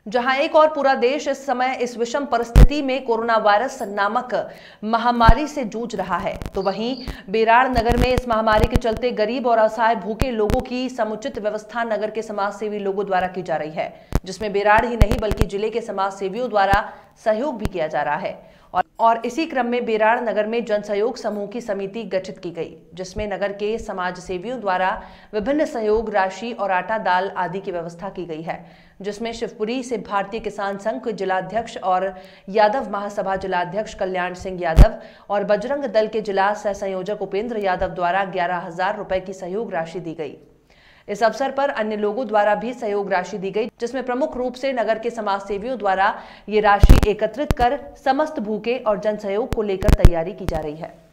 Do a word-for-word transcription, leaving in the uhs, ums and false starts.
जहां एक और पूरा देश इस समय इस विषम परिस्थिति में कोरोना वायरस नामक महामारी से जूझ रहा है, तो वहीं बेराड़ नगर में इस महामारी के चलते गरीब और असहाय भूखे लोगों की समुचित व्यवस्था नगर के समाज सेवी लोगों द्वारा की जा रही है, जिसमें बेराड़ ही नहीं बल्कि जिले के समाज सेवियों द्वारा सहयोग भी किया जा रहा है। और, और इसी क्रम में बेराड़ नगर में जन सहयोग समूह की समिति गठित की गई, जिसमें नगर के समाज सेवियों द्वारा विभिन्न सहयोग राशि और आटा दाल आदि की व्यवस्था की गई है, जिसमें शिवपुरी से भारतीय किसान संघ जिलाध्यक्ष और यादव महासभा जिलाध्यक्ष कल्याण सिंह यादव और बजरंग दल के जिला सह संयोजक उपेंद्र यादव द्वारा ग्यारह हजार रुपए की सहयोग राशि दी गई। इस अवसर पर अन्य लोगों द्वारा भी सहयोग राशि दी गई, जिसमें प्रमुख रूप से नगर के समाज सेवियों द्वारा ये राशि एकत्रित कर समस्त भूखे और जन सहयोग को लेकर तैयारी की जा रही है।